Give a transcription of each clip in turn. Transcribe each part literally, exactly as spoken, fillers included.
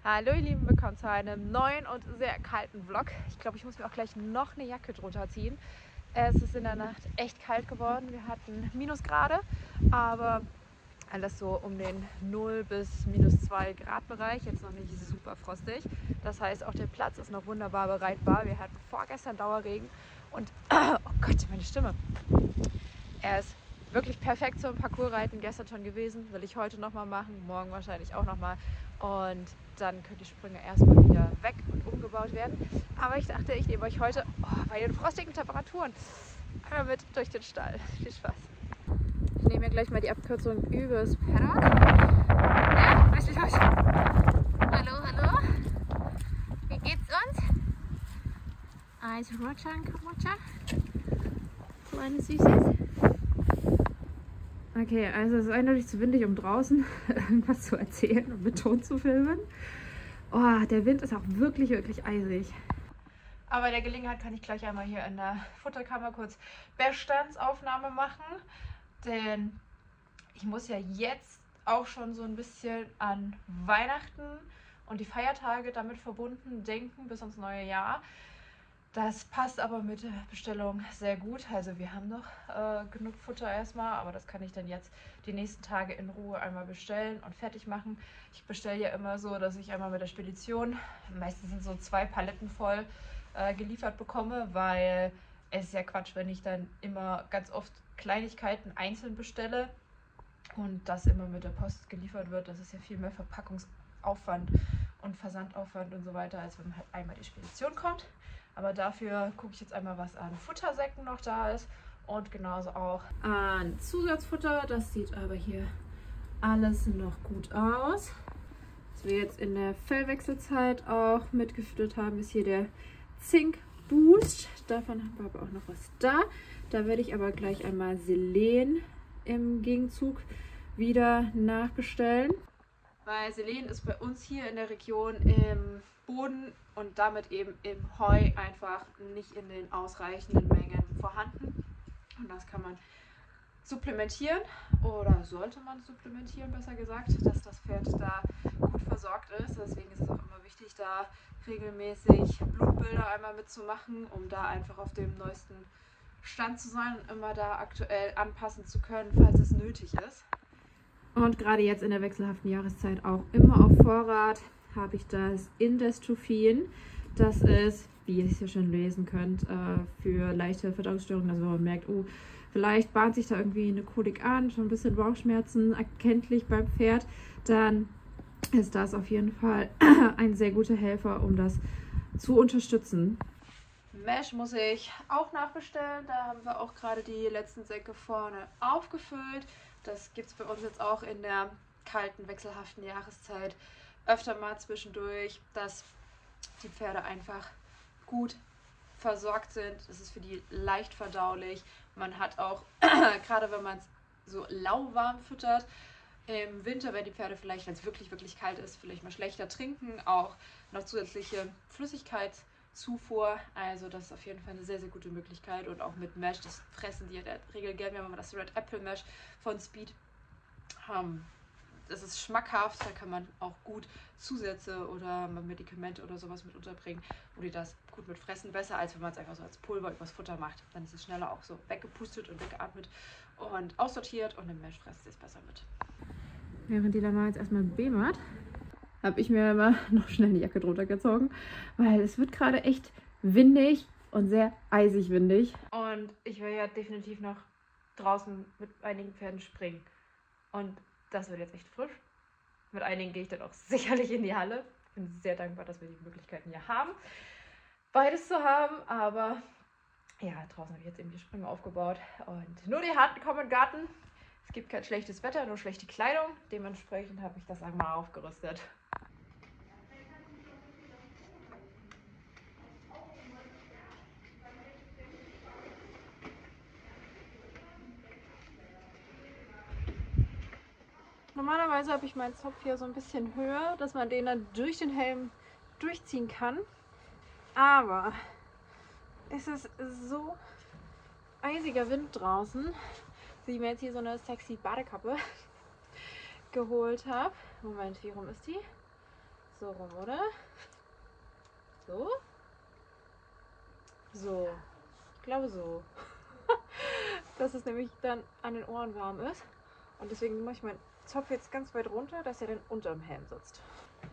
Hallo ihr Lieben, willkommen zu einem neuen und sehr kalten Vlog. Ich glaube, ich muss mir auch gleich noch eine Jacke drunter ziehen. Es ist in der Nacht echt kalt geworden. Wir hatten Minusgrade, aber alles so um den null bis minus zwei Grad Bereich. Jetzt noch nicht super frostig. Das heißt, auch der Platz ist noch wunderbar bereitbar. Wir hatten vorgestern Dauerregen und oh Gott, meine Stimme. Er ist wirklich perfekt zum Parcoursreiten gestern schon gewesen. Will ich heute nochmal machen, morgen wahrscheinlich auch nochmal. Und dann können die Sprünge erstmal wieder weg und umgebaut werden. Aber ich dachte, ich nehme euch heute oh, bei den frostigen Temperaturen einmal mit durch den Stall. Viel Spaß. Ich nehme mir gleich mal die Abkürzung übers Paddock. Ja, was ist los? Hallo, hallo. Wie geht's uns? Also Roger und Kamocha. Kleine Süßes. Okay, also es ist eindeutig zu windig, um draußen irgendwas zu erzählen und mit Ton zu filmen. Oh, der Wind ist auch wirklich, wirklich eisig. Aber der Gelegenheit kann ich gleich einmal hier in der Futterkammer kurz Bestandsaufnahme machen. Denn ich muss ja jetzt auch schon so ein bisschen an Weihnachten und die Feiertage damit verbunden denken bis ins neue Jahr. Das passt aber mit der Bestellung sehr gut. Also wir haben noch äh, genug Futter erstmal, aber das kann ich dann jetzt die nächsten Tage in Ruhe einmal bestellen und fertig machen. Ich bestelle ja immer so, dass ich einmal mit der Spedition, meistens sind so zwei Paletten voll, äh, geliefert bekomme, weil es ist ja Quatsch, wenn ich dann immer ganz oft Kleinigkeiten einzeln bestelle und das immer mit der Post geliefert wird. Das ist ja viel mehr Verpackungsaufwand und Versandaufwand und so weiter, als wenn halt einmal die Spedition kommt. Aber dafür gucke ich jetzt einmal, was an Futtersäcken noch da ist und genauso auch an Zusatzfutter. Das sieht aber hier alles noch gut aus. Was wir jetzt in der Fellwechselzeit auch mitgefüttert haben, ist hier der Zink Boost. Davon haben wir aber auch noch was da. Da werde ich aber gleich einmal Selen im Gegenzug wieder nachbestellen. Weil Selen ist bei uns hier in der Region im Boden und damit eben im Heu einfach nicht in den ausreichenden Mengen vorhanden. Und das kann man supplementieren oder sollte man supplementieren, besser gesagt, dass das Pferd da gut versorgt ist. Deswegen ist es auch immer wichtig, da regelmäßig Blutbilder einmal mitzumachen, um da einfach auf dem neuesten Stand zu sein und immer da aktuell anpassen zu können, falls es nötig ist. Und gerade jetzt in der wechselhaften Jahreszeit auch immer auf Vorrat habe ich das Indestrophin. Das ist, wie ihr es hier schon lesen könnt, für leichte Verdauungsstörungen. Also wenn man merkt, oh, vielleicht bahnt sich da irgendwie eine Kolik an, schon ein bisschen Bauchschmerzen erkenntlich beim Pferd, dann ist das auf jeden Fall ein sehr guter Helfer, um das zu unterstützen. Mesh muss ich auch nachbestellen. Da haben wir auch gerade die letzten Säcke vorne aufgefüllt. Das gibt es bei uns jetzt auch in der kalten, wechselhaften Jahreszeit öfter mal zwischendurch, dass die Pferde einfach gut versorgt sind. Das ist für die leicht verdaulich. Man hat auch, gerade wenn man es so lauwarm füttert, im Winter, wenn die Pferde vielleicht, wenn es wirklich, wirklich kalt ist, vielleicht mal schlechter trinken, auch noch zusätzliche Flüssigkeitszufuhr. Also das ist auf jeden Fall eine sehr, sehr gute Möglichkeit. Und auch mit Mesh, das fressen die in der Regel gerne. Wir haben das Red Apple Mesh von Speed. Um, das ist schmackhaft, da kann man auch gut Zusätze oder Medikamente oder sowas mit unterbringen, wo die das gut mit fressen. Besser, als wenn man es einfach so als Pulver übers Futter macht. Dann ist es schneller auch so weggepustet und weggeatmet und aussortiert und im Mesh fresst es besser mit. Während die Lama jetzt erstmal bemert, habe ich mir immer noch schnell die Jacke drunter gezogen, weil es wird gerade echt windig und sehr eisig windig. Und ich will ja definitiv noch draußen mit einigen Pferden springen. Und das wird jetzt echt frisch. Mit einigen gehe ich dann auch sicherlich in die Halle. Ich bin sehr dankbar, dass wir die Möglichkeiten hier haben, beides zu haben. Aber ja, draußen habe ich jetzt eben die Sprünge aufgebaut. Und nur die Harten kommen in den Garten. Es gibt kein schlechtes Wetter, nur schlechte Kleidung. Dementsprechend habe ich das einmal aufgerüstet. Normalerweise habe ich meinen Zopf hier so ein bisschen höher, dass man den dann durch den Helm durchziehen kann. Aber es ist so eisiger Wind draußen, dass ich mir jetzt hier so eine sexy Badekappe geholt habe. Moment, wie rum ist die? so rum, oder? So? So. Ich glaube so. Dass es nämlich dann an den Ohren warm ist. Und deswegen mache ich meinen Zopf jetzt ganz weit runter, dass er dann unterm Helm sitzt.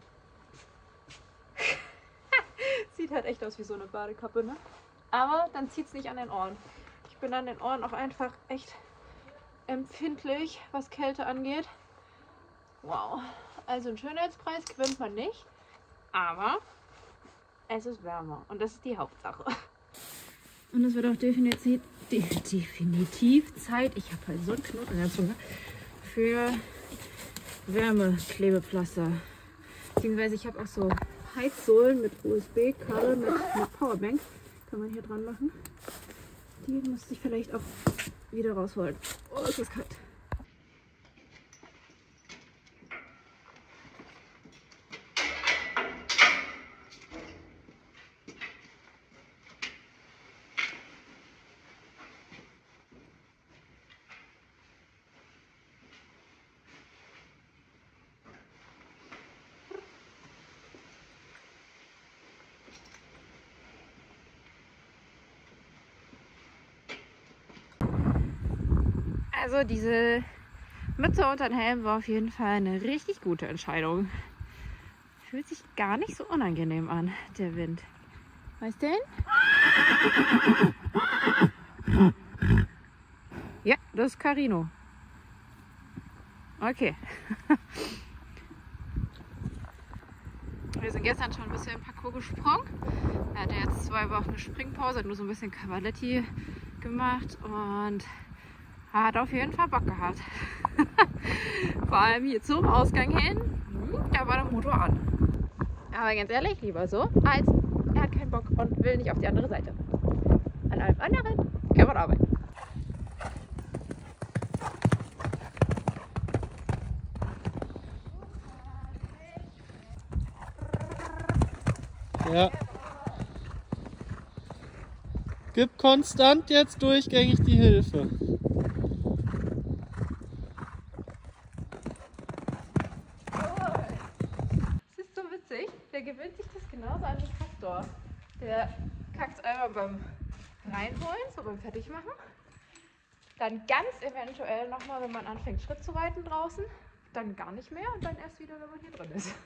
Sieht halt echt aus wie so eine Badekappe, ne? Aber dann zieht es nicht an den Ohren. Ich bin an den Ohren auch einfach echt empfindlich, was Kälte angeht. Wow. Also einen Schönheitspreis gewinnt man nicht. Aber es ist wärmer. Und das ist die Hauptsache. Und es wird auch definitiv, definitiv Zeit, ich habe halt so einen Knoten in der Zunge, für Wärmeklebepflaster. Beziehungsweise ich habe auch so Heizsohlen mit U S B-Kabel, mit, mit Powerbank. Kann man hier dran machen. Die müsste ich vielleicht auch wieder rausholen. Oh, es ist kalt. Also diese Mütze unter den Helm war auf jeden Fall eine richtig gute Entscheidung. Fühlt sich gar nicht so unangenehm an, der Wind. Weißt du den? Ja, das ist Carino. Okay. Wir sind gestern schon ein bisschen im Parcours gesprungen. Er hatte jetzt zwei Wochen eine Springpause, hat nur so ein bisschen Cavaletti gemacht und hat auf jeden Fall Bock gehabt. Vor allem hier zum Ausgang hin, da war der Motor an. Aber ganz ehrlich, lieber so, als er hat keinen Bock und will nicht auf die andere Seite. An allem anderen kann man arbeiten. Ja. Gib konstant jetzt durchgängig die Hilfe. Das ist so witzig. Der gewöhnt sich das genauso an wie Castor. Der kackt einmal beim Reinholen, so beim Fertigmachen. Dann ganz eventuell nochmal, wenn man anfängt Schritt zu reiten draußen. Dann gar nicht mehr und dann erst wieder, wenn man hier drin ist.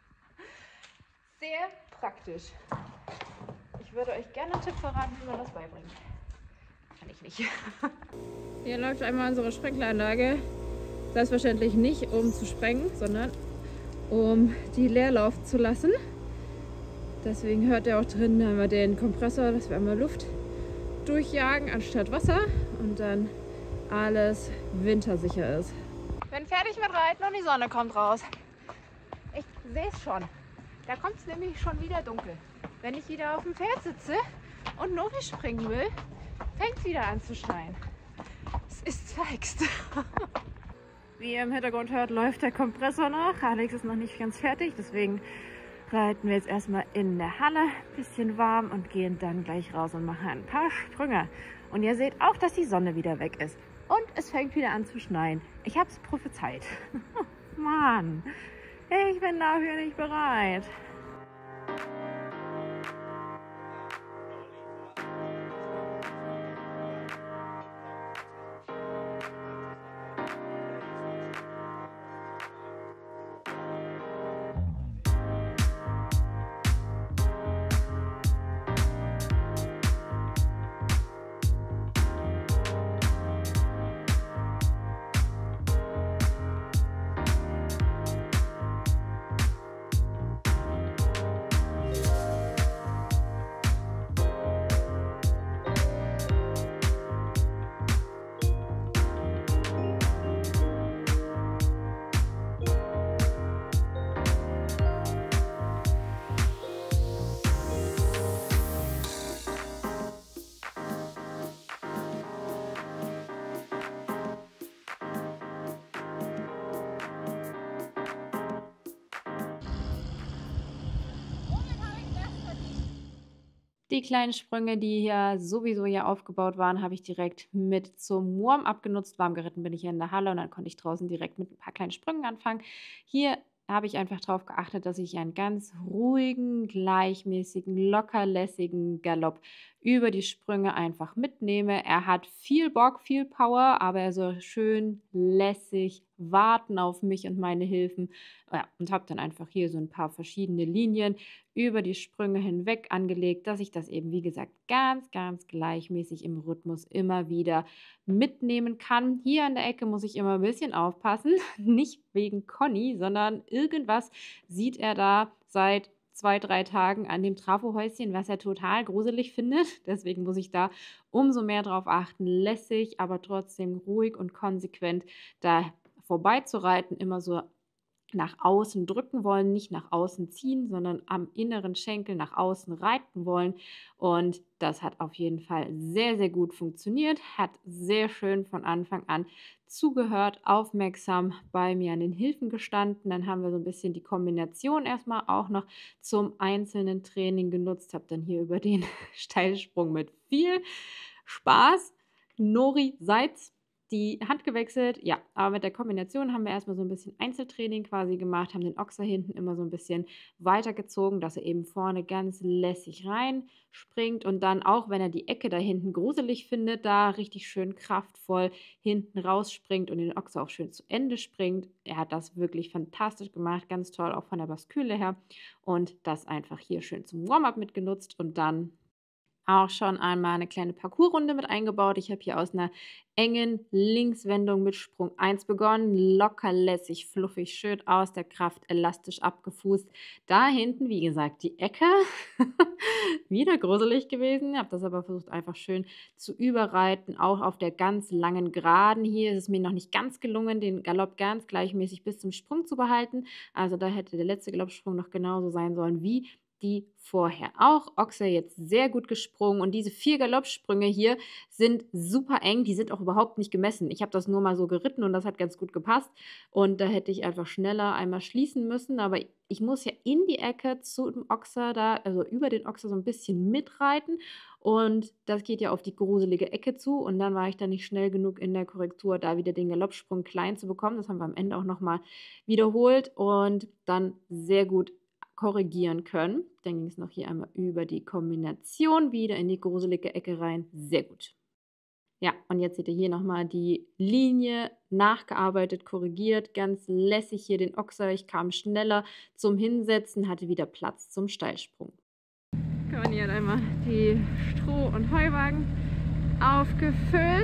Sehr praktisch. Ich würde euch gerne einen Tipp verraten, wie man das beibringt. Kann ich nicht. Hier läuft einmal unsere Sprenkleranlage. Selbstverständlich nicht, um zu sprengen, sondern um die leer laufen zu lassen. Deswegen hört ihr auch drin, haben wir den Kompressor, dass wir einmal Luft durchjagen anstatt Wasser und dann alles wintersicher ist. Bin fertig mit Reiten und die Sonne kommt raus. Ich sehe es schon. Da kommt es nämlich schon wieder dunkel. Wenn ich wieder auf dem Pferd sitze und Novi springen will, fängt es wieder an zu schneien. Es ist verhext. Wie ihr im Hintergrund hört, läuft der Kompressor noch. Alex ist noch nicht ganz fertig, deswegen reiten wir jetzt erstmal in der Halle, bisschen warm und gehen dann gleich raus und machen ein paar Sprünge. Und ihr seht auch, dass die Sonne wieder weg ist. Und es fängt wieder an zu schneien. Ich habe es prophezeit. Mann, ich bin dafür nicht bereit. Die kleinen Sprünge, die hier sowieso ja aufgebaut waren, habe ich direkt mit zum Warm-up genutzt. Warm geritten bin ich hier in der Halle und dann konnte ich draußen direkt mit ein paar kleinen Sprüngen anfangen. Hier habe ich einfach darauf geachtet, dass ich einen ganz ruhigen, gleichmäßigen, lockerlässigen Galopp über die Sprünge einfach mitnehme. Er hat viel Bock, viel Power, aber er soll schön lässig warten auf mich und meine Hilfen. Ja, und habe dann einfach hier so ein paar verschiedene Linien über die Sprünge hinweg angelegt, dass ich das eben, wie gesagt, ganz, ganz gleichmäßig im Rhythmus immer wieder mitnehmen kann. Hier an der Ecke muss ich immer ein bisschen aufpassen, nicht wegen Conny, sondern irgendwas sieht er da seit zwei, drei Tagen an dem Trafohäuschen, was er total gruselig findet. Deswegen muss ich da umso mehr drauf achten, lässig, aber trotzdem ruhig und konsequent da vorbeizureiten, immer so nach außen drücken wollen, nicht nach außen ziehen, sondern am inneren Schenkel nach außen reiten wollen. Und das hat auf jeden Fall sehr, sehr gut funktioniert, hat sehr schön von Anfang an zugehört, aufmerksam bei mir an den Hilfen gestanden. Dann haben wir so ein bisschen die Kombination erstmal auch noch zum einzelnen Training genutzt, habe dann hier über den Steilsprung mit viel Spaß Nori Seitz die Hand gewechselt, ja, aber mit der Kombination haben wir erstmal so ein bisschen Einzeltraining quasi gemacht, haben den Ochser hinten immer so ein bisschen weitergezogen, dass er eben vorne ganz lässig reinspringt und dann auch, wenn er die Ecke da hinten gruselig findet, da richtig schön kraftvoll hinten rausspringt und den Ochser auch schön zu Ende springt. Er hat das wirklich fantastisch gemacht, ganz toll, auch von der Basküle her und das einfach hier schön zum Warm-up mitgenutzt und dann auch schon einmal eine kleine Parcoursrunde mit eingebaut. Ich habe hier aus einer engen Linkswendung mit Sprung eins begonnen, locker lässig, fluffig, schön aus der Kraft, elastisch abgefußt. Da hinten, wie gesagt, die Ecke, wieder gruselig gewesen, habe das aber versucht einfach schön zu überreiten, auch auf der ganz langen Geraden. Hier ist es mir noch nicht ganz gelungen, den Galopp ganz gleichmäßig bis zum Sprung zu behalten. Also da hätte der letzte Galoppsprung noch genauso sein sollen wie die vorher auch. Ochser jetzt sehr gut gesprungen und diese vier Galoppsprünge hier sind super eng, die sind auch überhaupt nicht gemessen. Ich habe das nur mal so geritten und das hat ganz gut gepasst und da hätte ich einfach schneller einmal schließen müssen, aber ich muss ja in die Ecke zu dem Ochser da, also über den Ochser so ein bisschen mitreiten und das geht ja auf die gruselige Ecke zu und dann war ich da nicht schnell genug in der Korrektur, da wieder den Galoppsprung klein zu bekommen. Das haben wir am Ende auch nochmal wiederholt und dann sehr gut korrigieren können. Dann ging es noch hier einmal über die Kombination wieder in die gruselige Ecke rein. Sehr gut. Ja, und jetzt seht ihr hier nochmal die Linie nachgearbeitet, korrigiert, ganz lässig hier den Ochser. Ich kam schneller zum Hinsetzen, hatte wieder Platz zum Steilsprung. Conny hat einmal die Stroh- und Heuwagen aufgefüllt.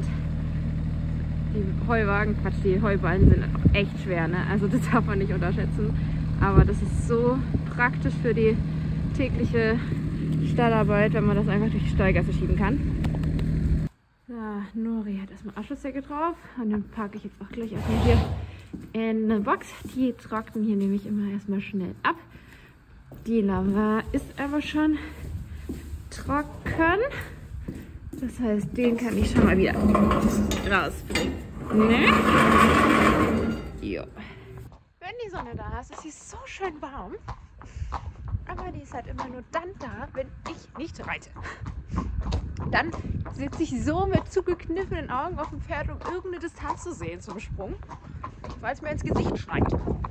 Die Heuwagen, Quatsch, die Heuballen sind auch echt schwer, ne? Also das darf man nicht unterschätzen. Aber das ist so praktisch für die tägliche Stallarbeit, wenn man das einfach durch die Stallgasse schieben kann. So, Nori hat erstmal Abschlusssäcke drauf und den packe ich jetzt auch gleich erstmal hier in eine Box. Die trocknen hier nämlich immer erstmal schnell ab. Die Lava ist aber schon trocken. Das heißt, den kann ich schon mal wieder rausbringen. Ne? Jo. Wenn die Sonne da ist, ist sie so schön warm. Aber die ist halt immer nur dann da, wenn ich nicht reite. Dann sitze ich so mit zugekniffenen Augen auf dem Pferd, um irgendeine Distanz zu sehen zum Sprung, weil es mir ins Gesicht schneit.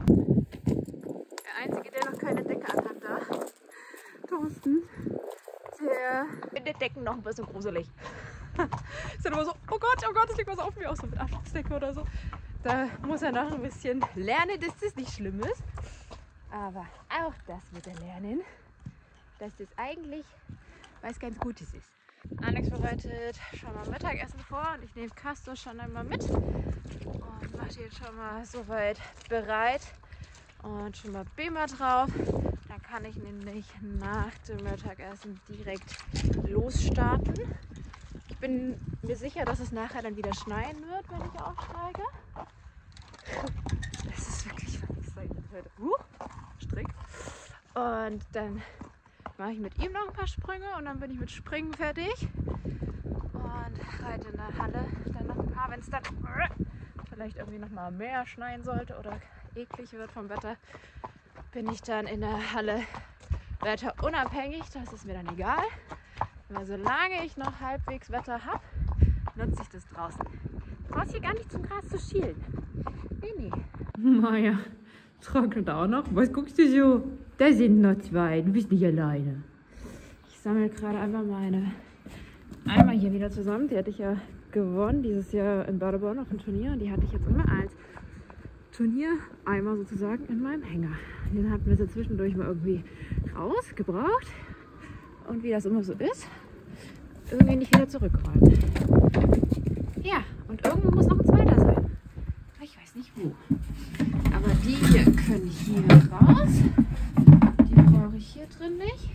Der Einzige, der noch keine Decke anhat, da, Thorsten, der mit den Decken noch ein bisschen gruselig. Ist dann immer so, oh Gott, oh Gott, es liegt was auf mir, auch so mit Abschlussdecke oder so. Da muss er noch ein bisschen lernen, dass das nicht schlimm ist. Aber auch das wird er lernen, dass das eigentlich was ganz Gutes ist. Alex bereitet schon mal Mittagessen vor und ich nehme Castor schon einmal mit und mache jetzt schon mal soweit bereit und schon mal Bema drauf. Dann kann ich nämlich nach dem Mittagessen direkt losstarten. Ich bin mir sicher, dass es nachher dann wieder schneien wird, wenn ich aufsteige. Das ist wirklich verrückt. Uh, Strick. Und dann mache ich mit ihm noch ein paar Sprünge und dann bin ich mit Springen fertig. Und reite in der Halle dann noch ein paar, wenn es dann vielleicht irgendwie noch mal mehr schneien sollte oder eklig wird vom Wetter, bin ich dann in der Halle wetterunabhängig. Das ist mir dann egal. Aber solange ich noch halbwegs Wetter habe, nutze ich das draußen. Du brauchst hier gar nicht zum Gras zu schielen. Nee, nee. Naja, Trocknet auch noch. Was guckst du so? Da sind noch zwei. Du bist nicht alleine. Ich sammle gerade einfach meine Eimer hier wieder zusammen. Die hatte ich ja gewonnen dieses Jahr in Badeborn auf dem Turnier. Und die hatte ich jetzt immer als Turniereimer sozusagen in meinem Hänger. Den hatten wir so zwischendurch mal irgendwie rausgebraucht. Und wie das immer so ist, irgendwie nicht wieder zurückräumen. Ja, und irgendwo muss noch ein zweiter sein. Ich weiß nicht wo. Aber die hier können hier raus. Die brauche ich hier drin nicht.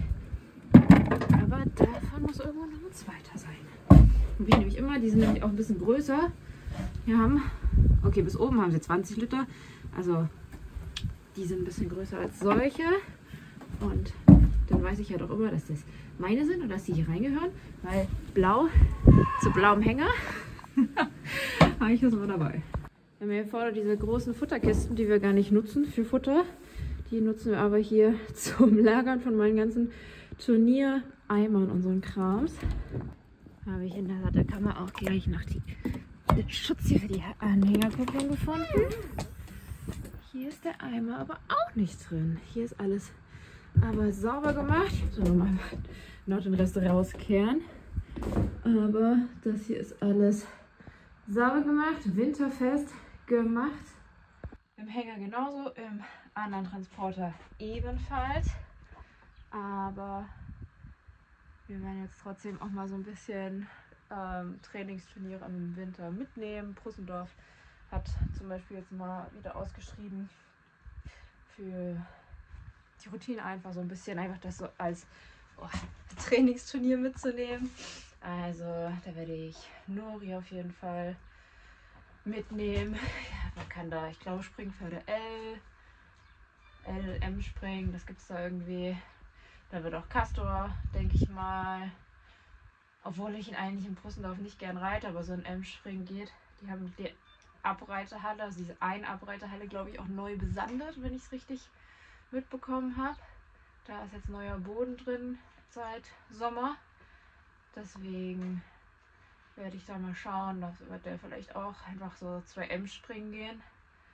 Aber davon muss irgendwo noch ein zweiter sein. Und wie nämlich immer, die sind nämlich auch ein bisschen größer. Wir haben, okay, bis oben haben sie zwanzig Liter. Also die sind ein bisschen größer als solche. Und dann weiß ich ja doch immer, dass das meine sind und dass die hier reingehören. Weil blau zu blauem Hänger habe ich das immer dabei. Wir haben hier vorne diese großen Futterkisten, die wir gar nicht nutzen für Futter. Die nutzen wir aber hier zum Lagern von meinen ganzen Turniereimern und so ein Krams. Habe ich in der Sattelkammer auch gleich noch die, den Schutz hier für die Anhängerkupplung gefunden. Hier ist der Eimer aber auch nicht drin. Hier ist alles aber sauber gemacht. Ich muss nochmal noch den Rest rauskehren. Aber das hier ist alles sauber gemacht, winterfest gemacht. Im Hänger genauso, im anderen Transporter ebenfalls. Aber wir werden jetzt trotzdem auch mal so ein bisschen ähm, Trainingsturniere im Winter mitnehmen. Prussendorf hat zum Beispiel jetzt mal wieder ausgeschrieben für die Routine einfach so ein bisschen, einfach das so als oh, Trainingsturnier mitzunehmen. Also da werde ich Nori auf jeden Fall mitnehmen. Ja, man kann da, ich glaube, Springpferde L, L M springen, das gibt es da irgendwie. Da wird auch Castor, denke ich mal. Obwohl ich ihn eigentlich in Prussendorf nicht gern reite, aber so ein M-Springen geht. Die haben die Abreiterhalle, also diese ein Abreiterhalle, glaube ich, auch neu besandet, wenn ich es richtig mitbekommen habe. Da ist jetzt neuer Boden drin seit Sommer. Deswegen werde ich da mal schauen, dass wird der vielleicht auch einfach so zwei M springen gehen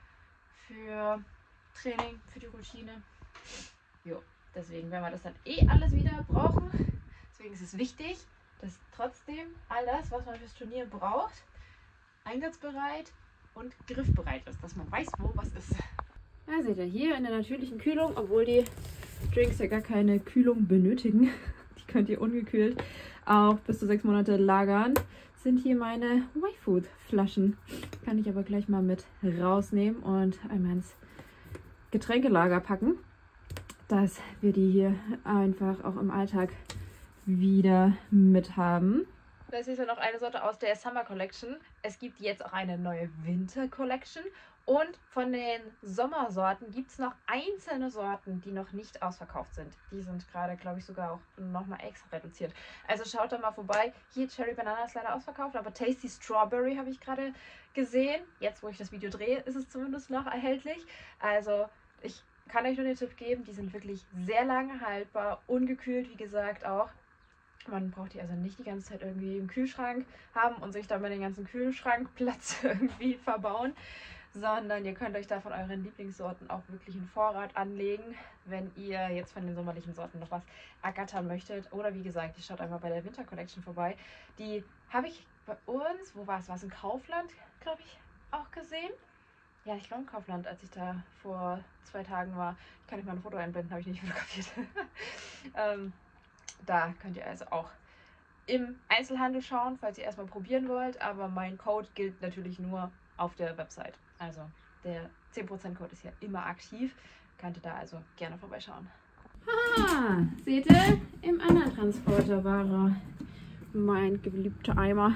für Training, für die Routine. Jo, deswegen werden wir das dann eh alles wieder brauchen. Deswegen ist es wichtig, dass trotzdem alles, was man fürs Turnier braucht, einsatzbereit und griffbereit ist, dass man weiß, wo was ist. Ja, seht ihr, hier in der natürlichen Kühlung, obwohl die Drinks ja gar keine Kühlung benötigen, die könnt ihr ungekühlt auch bis zu sechs Monate lagern, sind hier meine Y-Food-Flaschen. Kann ich aber gleich mal mit rausnehmen und einmal ins Getränkelager packen, dass wir die hier einfach auch im Alltag wieder mit haben. Das ist ja noch eine Sorte aus der Summer Collection. Es gibt jetzt auch eine neue Winter Collection. Und von den Sommersorten gibt es noch einzelne Sorten, die noch nicht ausverkauft sind. Die sind gerade, glaube ich, sogar auch nochmal extra reduziert. Also schaut da mal vorbei. Hier Cherry Banana ist leider ausverkauft, aber Tasty Strawberry habe ich gerade gesehen. Jetzt, wo ich das Video drehe, ist es zumindest noch erhältlich. Also ich kann euch nur den Tipp geben, die sind wirklich sehr lange haltbar, ungekühlt, wie gesagt auch. Man braucht die also nicht die ganze Zeit irgendwie im Kühlschrank haben und sich dann bei den ganzen Kühlschrankplatz irgendwie verbauen, sondern ihr könnt euch da von euren Lieblingssorten auch wirklich einen Vorrat anlegen, wenn ihr jetzt von den sommerlichen Sorten noch was ergattern möchtet. Oder wie gesagt, ihr schaut einfach bei der Winter Collection vorbei. Die habe ich bei uns, wo war es? War es in Kaufland, glaube ich, auch gesehen. Ja, ich glaube in Kaufland, als ich da vor zwei Tagen war. Ich kann euch mal ein Foto einblenden, habe ich nicht fotografiert. ähm, Da könnt ihr also auch im Einzelhandel schauen, falls ihr erstmal probieren wollt. Aber mein Code gilt natürlich nur auf der Website. Also der zehn Prozent Code ist ja immer aktiv. Könnt ihr da also gerne vorbeischauen. Ah, seht ihr? Im anderen Transporter war er. Mein geliebter Eimer.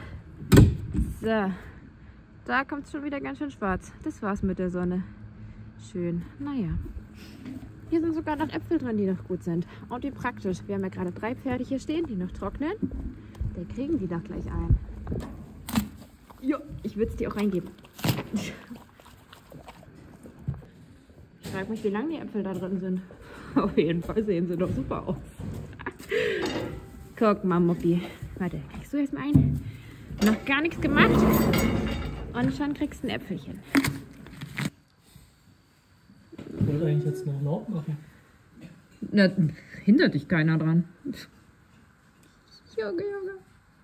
So, da kommt es schon wieder ganz schön schwarz. Das war's mit der Sonne. Schön. Naja. Hier sind sogar noch Äpfel drin, die noch gut sind. Und wie praktisch. Wir haben ja gerade drei Pferde hier stehen, die noch trocknen. Da kriegen die doch gleich ein. Jo, ich würde es dir auch reingeben. Ich frage mich, wie lange die Äpfel da drin sind. Auf jeden Fall sehen sie doch super aus. Guck mal, Muppi. Warte, kriegst du erstmal einen? Noch gar nichts gemacht. Und schon kriegst du ein Äpfelchen. wollte eigentlich jetzt noch laut machen. Na, hindert dich keiner dran. Junge, Junge.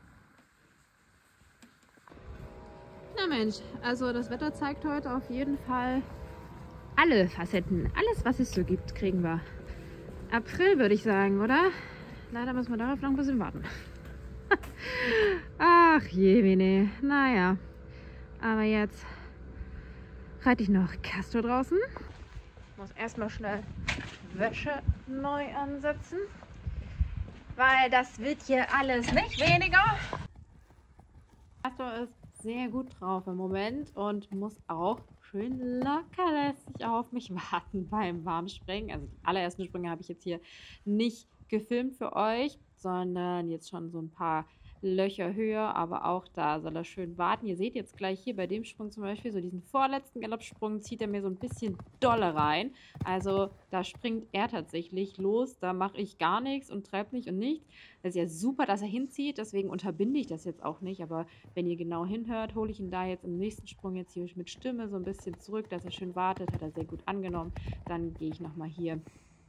Na Mensch, also das Wetter zeigt heute auf jeden Fall alle Facetten. Alles, was es so gibt, kriegen wir. April, würde ich sagen, oder? Leider müssen wir darauf noch ein bisschen warten. Ach je, Mene. Naja. Aber jetzt reite ich noch Castor draußen. Muss erstmal schnell Wäsche neu ansetzen. Weil das wird hier alles nicht weniger. Castor ist sehr gut drauf im Moment und muss auch schön lockerlässig auf mich warten beim Warmspringen. Also die allerersten Sprünge habe ich jetzt hier nicht gefilmt für euch, sondern jetzt schon so ein paar Löcher höher, aber auch da soll er schön warten. Ihr seht jetzt gleich hier bei dem Sprung zum Beispiel, so diesen vorletzten Galoppsprung zieht er mir so ein bisschen doller rein. Also da springt er tatsächlich los, da mache ich gar nichts und treibe nicht und nichts. Das ist ja super, dass er hinzieht, deswegen unterbinde ich das jetzt auch nicht, aber wenn ihr genau hinhört, hole ich ihn da jetzt im nächsten Sprung jetzt hier mit Stimme so ein bisschen zurück, dass er schön wartet, hat er sehr gut angenommen. Dann gehe ich nochmal hier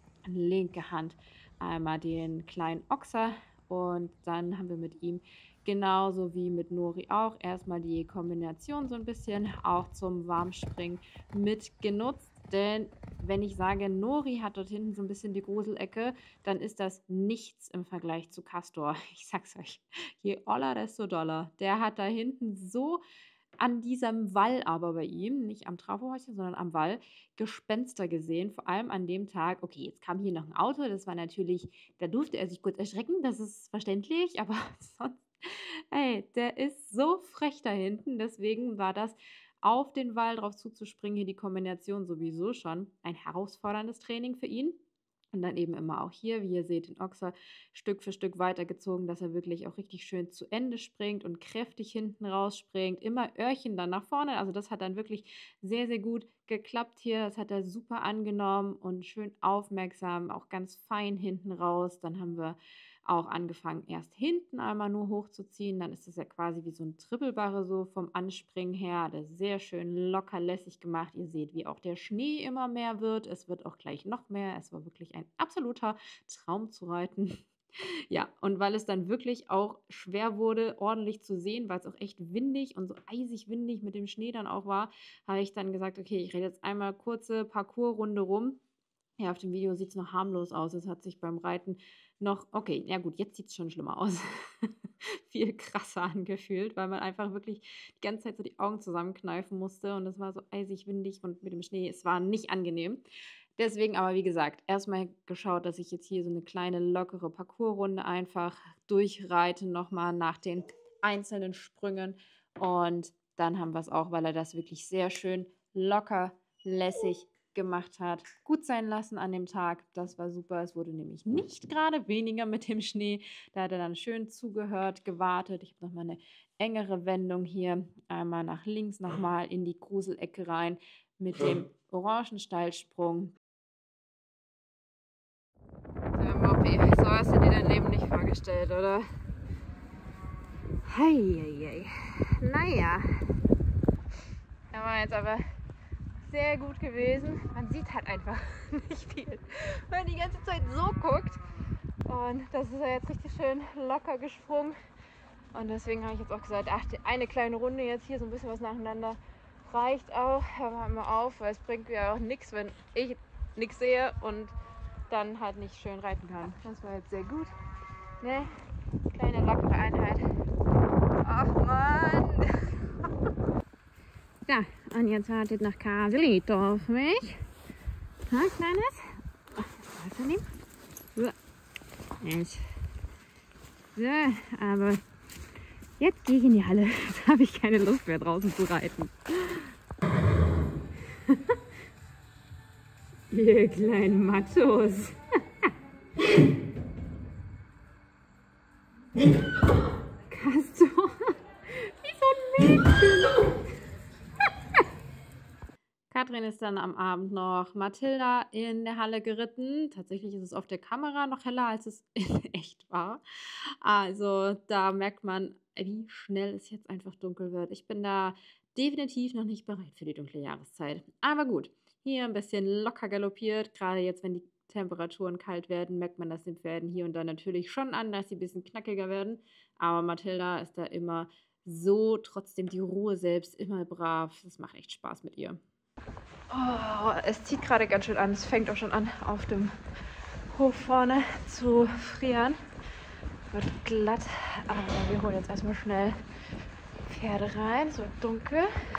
linke Hand einmal den kleinen Ochser. Und dann haben wir mit ihm, genauso wie mit Nori auch, erstmal die Kombination so ein bisschen auch zum Warmspringen mit genutzt. Denn wenn ich sage, Nori hat dort hinten so ein bisschen die Gruselecke, dann ist das nichts im Vergleich zu Castor. Ich sag's euch, je oller, desto doller. Der hat da hinten so an diesem Wall aber bei ihm, nicht am Trafohäuschen, sondern am Wall, Gespenster gesehen. Vor allem an dem Tag, okay, jetzt kam hier noch ein Auto, das war natürlich, da durfte er sich kurz erschrecken, das ist verständlich, aber sonst, ey, der ist so frech da hinten, deswegen war das auf den Wall drauf zuzuspringen, hier die Kombination sowieso schon ein herausforderndes Training für ihn. Und dann eben immer auch hier, wie ihr seht, den Ochser Stück für Stück weitergezogen, dass er wirklich auch richtig schön zu Ende springt und kräftig hinten rausspringt. Immer Öhrchen dann nach vorne. Also das hat dann wirklich sehr, sehr gut geklappt hier. Das hat er super angenommen und schön aufmerksam, auch ganz fein hinten raus. Dann haben wir auch angefangen, erst hinten einmal nur hochzuziehen. Dann ist das ja quasi wie so ein Trippelbarre so vom Anspringen her. Hat er sehr schön locker lässig gemacht. Ihr seht, wie auch der Schnee immer mehr wird. Es wird auch gleich noch mehr. Es war wirklich ein absoluter Traum zu reiten. Ja, und weil es dann wirklich auch schwer wurde, ordentlich zu sehen, weil es auch echt windig und so eisig windig mit dem Schnee dann auch war, habe ich dann gesagt, okay, ich rede jetzt einmal kurze Parcoursrunde rum. Ja, auf dem Video sieht es noch harmlos aus. Es hat sich beim Reiten noch, okay, ja gut, jetzt sieht es schon schlimmer aus. Viel krasser angefühlt, weil man einfach wirklich die ganze Zeit so die Augen zusammenkneifen musste und es war so eisig, windig und mit dem Schnee, es war nicht angenehm. Deswegen aber, wie gesagt, erstmal geschaut, dass ich jetzt hier so eine kleine lockere Parcoursrunde einfach durchreite, nochmal nach den einzelnen Sprüngen und dann haben wir es auch, weil er das wirklich sehr schön locker, lässig gemacht hat, gut sein lassen an dem Tag. Das war super. Es wurde nämlich nicht gerade weniger mit dem Schnee. Da hat er dann schön zugehört, gewartet. Ich habe nochmal eine engere Wendung hier. Einmal nach links, nochmal in die Gruselecke rein mit dem Orangensteilsprung. So, Moppi, so hast du dir dein Leben nicht vorgestellt, oder? Heieiei. Naja. Da war jetzt aber sehr gut gewesen. Man sieht halt einfach nicht viel, wenn man die ganze Zeit so guckt. Und das ist ja jetzt richtig schön locker gesprungen. Und deswegen habe ich jetzt auch gesagt, ach, eine kleine Runde jetzt hier, so ein bisschen was nacheinander, reicht auch. Hör mal immer auf, weil es bringt ja auch nichts, wenn ich nichts sehe und dann halt nicht schön reiten kann. Das war jetzt sehr gut. Ne? Kleine lockere Einheit. Ach Mann! Ja, und jetzt wartet noch Caselito auf mich. Ha, Kleines? Was nehmen? So. Jetzt. So, aber jetzt gehe ich in die Halle. Jetzt habe ich keine Lust mehr draußen zu reiten. Ihr kleinen Machos. Castor. Wie so ein Mädchen. Katrin ist dann am Abend noch Mathilda in der Halle geritten. Tatsächlich ist es auf der Kamera noch heller, als es in echt war. Also da merkt man, wie schnell es jetzt einfach dunkel wird. Ich bin da definitiv noch nicht bereit für die dunkle Jahreszeit. Aber gut, hier ein bisschen locker galoppiert. Gerade jetzt, wenn die Temperaturen kalt werden, merkt man das den Pferden hier und da natürlich schon an, dass sie ein bisschen knackiger werden. Aber Mathilda ist da immer so, trotzdem die Ruhe selbst, immer brav. Das macht echt Spaß mit ihr. Oh, es zieht gerade ganz schön an. Es fängt auch schon an, auf dem Hof vorne zu frieren. Wird glatt, aber wir holen jetzt erstmal schnell Pferde rein. Es wird dunkel.